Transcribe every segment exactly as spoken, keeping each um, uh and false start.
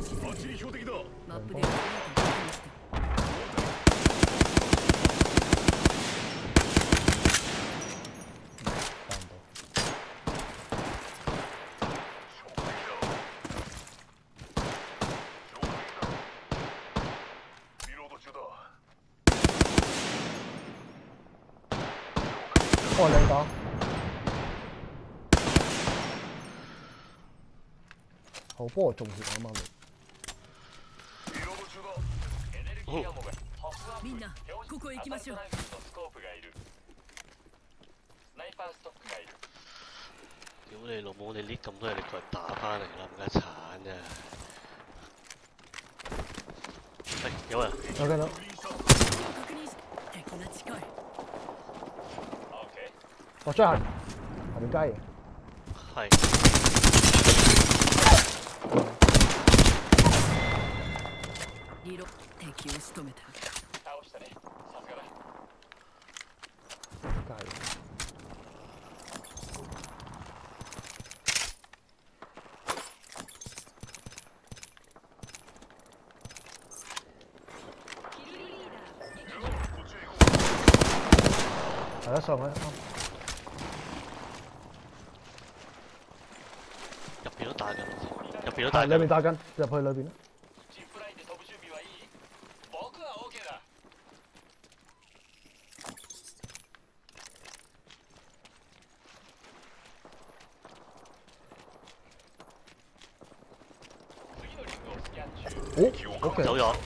哦，兩個。好，幫我中血啊！啱啱みんなここへ行きましょう。 屌你老母！你呢咁多人，你過嚟打翻嚟啦，唔該鏟啊！喂，有人。 有見到。 敵が近い。 我追下下面街。 係。 リロ敵を仕留めた。 倒したね。さすがだ。 街。係啦，上去啱。 入邊都打緊，入邊都打緊。 裏面打緊，入去裏邊啦。哦 ，OK。 走咗。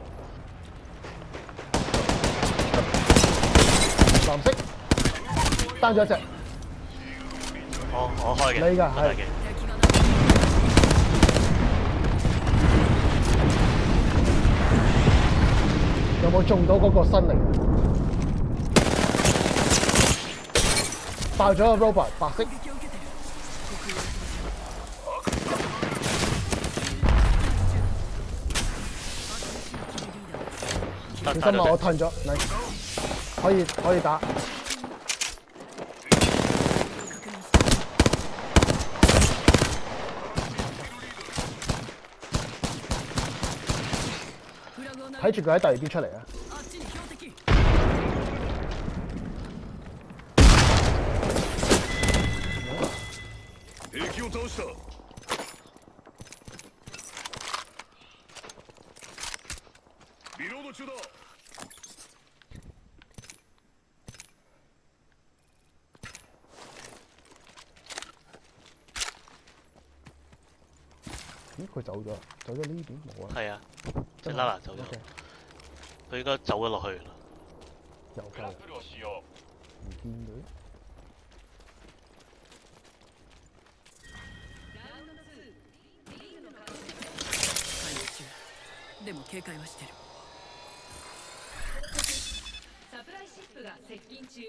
藍色，單咗一隻。 我我開嘅。 你㗎係。有冇中到嗰個新靈？爆咗個 robot 白色。小心啊！我褪咗，你可以可以打。睇住佢喺第二邊出嚟啊！ 敵を倒した。リロード中だ。 咦？佢走咗，走咗呢邊冇啊？ 係啊，即係拉蘭走咗。佢應該走咗落去啦。 有夠。唔見佢。 でも警戒はしてる。 サプライシップが接近中。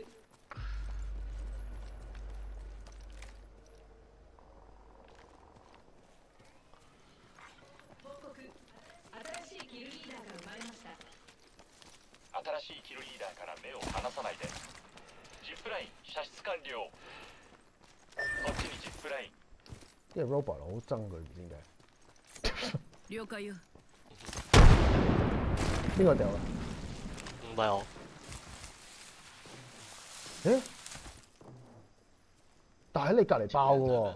報告。新しいキルリーダーが生まれました。 新しいキルリーダーから目を離さないで。ジップライン射出完了。こっちにジップライン。 因為 robot 好憎佢，唔知點解。 了解よ。 邊個掉啊？ 唔係我。 誒？但喺你隔離爆嘅喎。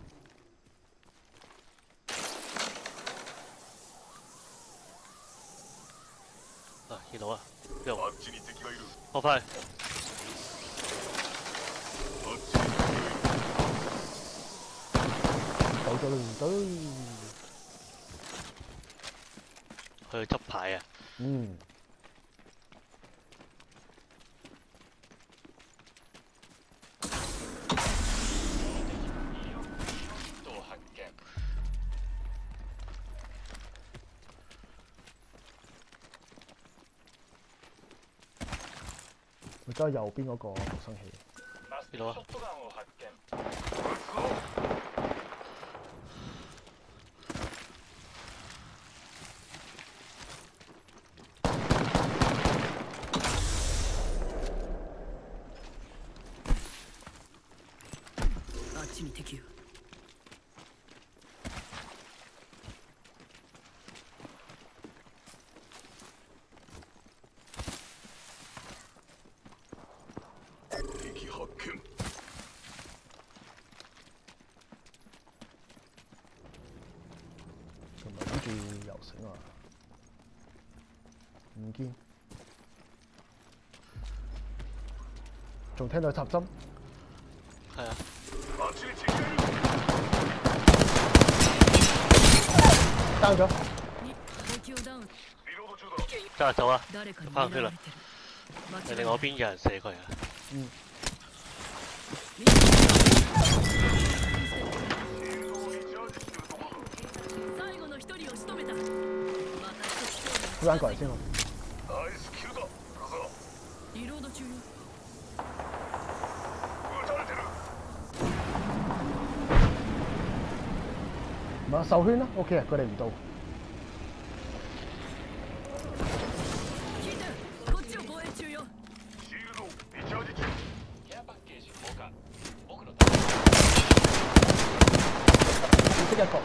啊，見到啊！邊度？我快！ 走咗啦，唔得。 去執牌啊！ 嗯。而家右邊嗰個逃生器。 見到啊！ あっちに敵よ。 又醒啊！唔見，仲聽到插針。 係啊， down 咗。 敵をダウン。 走啊走啊！ 誰かに翻去啦狙われてる。間違いない你另外邊有人射佢啊？ 嗯。 最後の一人を仕留めた。また一つ好眼過嚟先喎。 ナイスキルだ。 リロード中よ。 撃たれてる。 唔係受圈啦 ，OK 啊，佢哋唔到。 聞いてる。こっちを防衛中よ。 シールドリチャージ中。ケアパッケージ交換。僕の要識一個。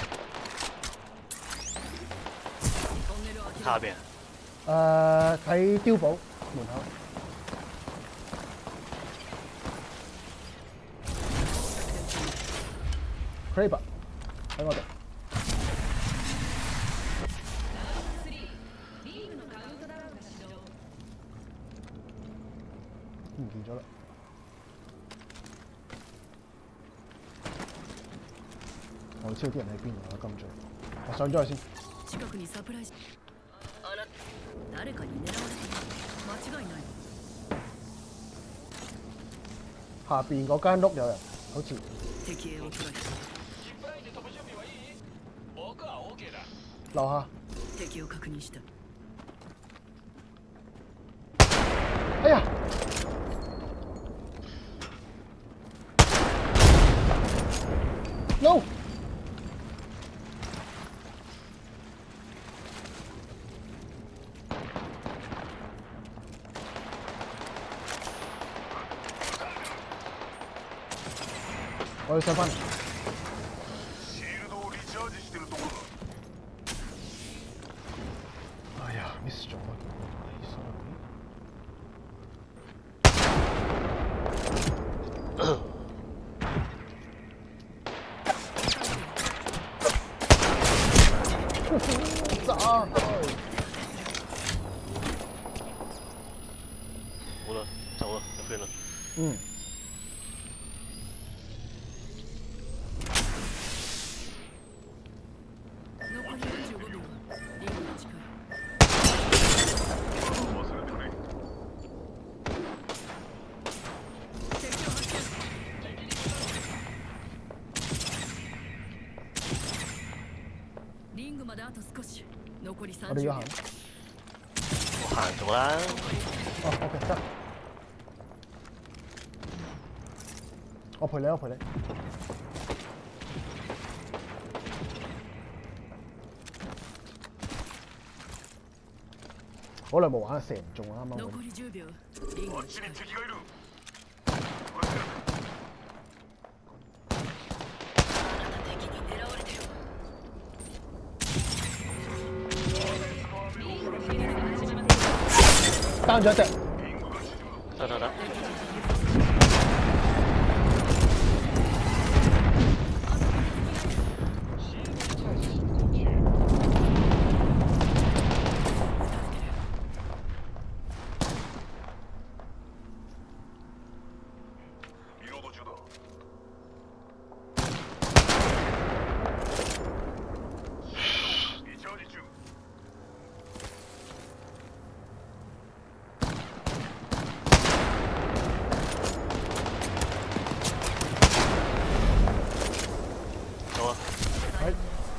トンネルを開ける。 下邊誒喺碉堡門口。Kraber 喺我哋。 リーグのカウントダウンが始動。 唔見咗啦。我知道啲人喺邊啊，金嘴。我上咗去先。 近くにサプライズ。あな誰かに狙われている。間違いない。 下邊嗰間屋有人，好似。 敵兵を捉えた。 ジップラインで飛ぶ準備はいい？僕は OK だ。 樓下。 敵を確認した。 哎呀！No！我要上翻嚟。 シールドをリチャージしてるところだ。 哎呀，miss 咗啊！炸開！ 好啦，走啦，入圈啦。 嗯。 残りよんじゅうごびょう。リングが近い。 忘れてくれ。 敵を発見。リングまであと少し。残りさんじゅうびょう。 我哋要行。 我行咗啦。 哦，OK 得。我陪你，我陪你。好耐冇玩，射唔中啊！啱啱嗰残りじゅうびょう。リングあっちが近い。 に敵がいる。これで敵に狙われてる。 單咗一隻。 得得得。 リロード中だ。リチャージ中。 走啊！ 係。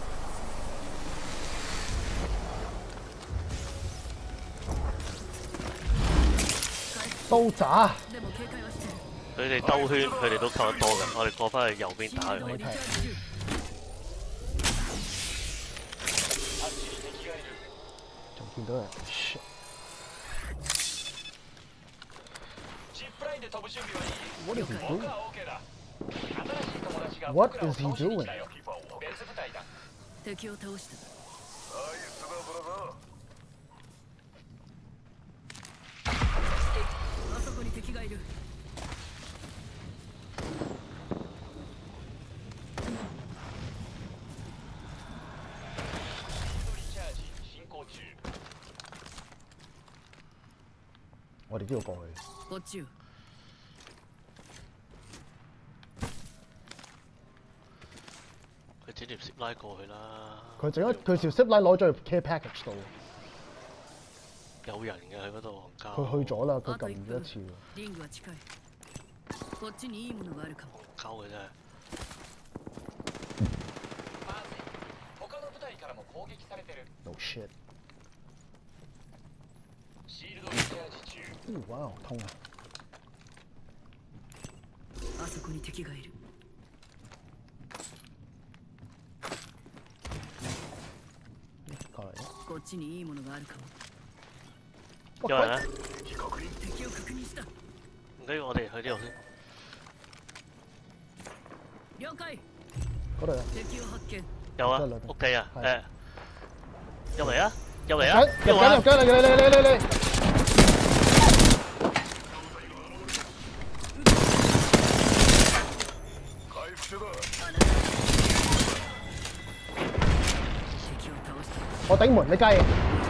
刀渣。 でも警戒はしてる。 佢哋兜圈，佢哋都扣得多嘅。我哋過翻去右邊打佢。 リチャージ中。 あっちに敵がいる。 仲見到人。Shit。 ジップラインで飛ぶ準備はいい？ What is he 僕 doing? は OK だ。新しい友達が What 僕らを is he 倒しに doing? 来たよ。別部隊だ。 敵を倒した。 ナイスだブラザー。 あそこに敵がいる。 哋都要過去。 こっちよ。 佢整條攝拉過去啦。 佢整咗佢條 zip line 攞咗去 care package 度， 有人嘅喺嗰度戇佢鳩。 去咗啦，佢あと一分撳咗一次。 リングは近い。こっちにいいものがあるかも。 戇鳩嘅真係。 まずい他の部隊からも攻撃されてる No shit！ シールドリチャージ中哇，痛啊！ あそこに敵がいる。 過嚟。 こっちにいいものがあるかも。 有人啊！ 敵を確認した。 唔緊要，我哋去呢度先。 了解。 嗰度有。 敵を発見。 有啊即係兩邊， 屋企啊， 係誒，入嚟啊，入嚟啊， 入緊入緊嚟嚟嚟嚟嚟嚟！ 敵を倒した。 我頂門，你雞！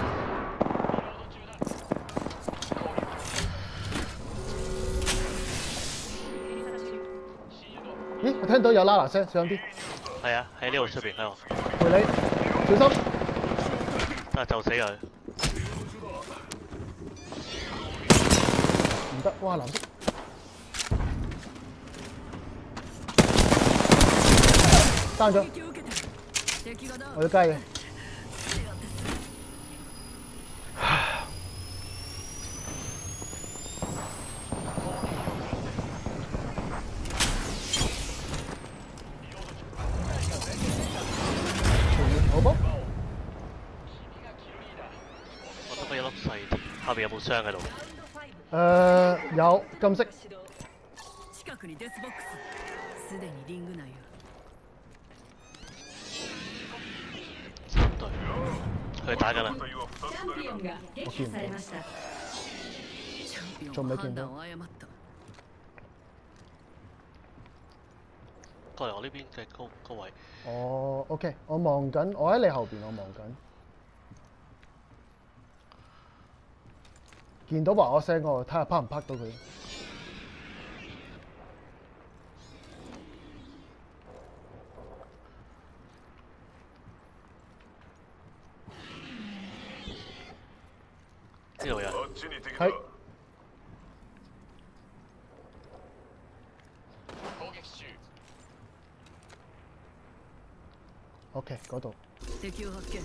咦，我聽到有啦啦聲，小心啲， 係啊，喺呢度出邊喺度， 陪你，小心！ 啊就死佢。 唔得，哇藍色，單咗， 敵を受けてる。敵がダウン。 我要雞嘅。好波？ 我得返一粒細啲，後邊有冇傷喺度？ 誒有金色， 近くにデスボックス。すでにリング内よ。 三隊，佢打緊啦。 チャンピオンが撃破されました。 チャンピオ仲未見到ンは判断を誤った。 過嚟我呢邊嘅高高位， 哦 OK，我望緊，我喺你後邊，我望緊，見到話我聲我睇下拍唔拍到佢。 呢度有人。 係攻撃中 OK 嗰度敵を発見。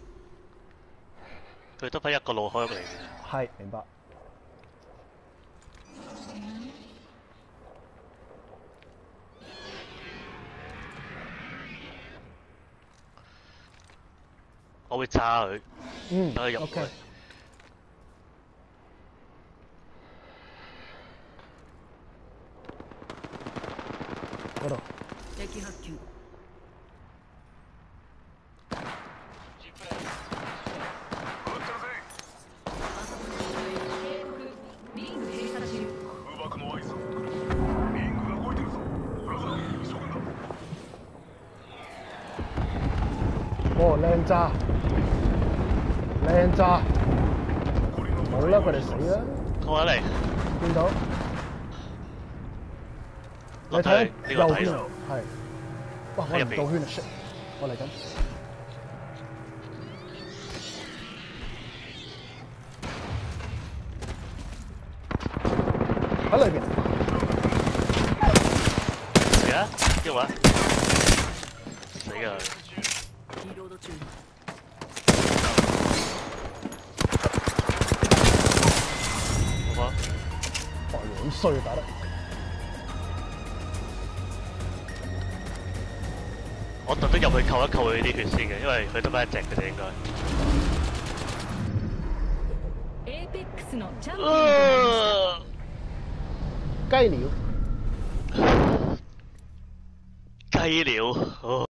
佢得返一個路開嚟嘅。 係明白。 我會炸佢， 嗯等佢入去。 OK。嗰度敵発見。 ジップライン警告、リング閉鎖中。 空爆の合図を送る。リングが動いてるぞ。ブラザー、急ぐんだ。 哦靚炸，靚炸，冇啦，佢哋死啦！ 過嚟， 見到你落睇去右邊呢個底度。 係，哇！我喺入邊唔到圈啊！shit，我嚟緊。喺裏邊， 嚟啊！呢個位，死啊！ リロード中。 好嗎？ 哇！好衰啊，打得。 我特登入去扣一扣佢啲血先嘅，因為佢得返一隻嘅啫應該。 エーペックスのチャンピオンとなりました。 雞鳥。 雞鳥，哦。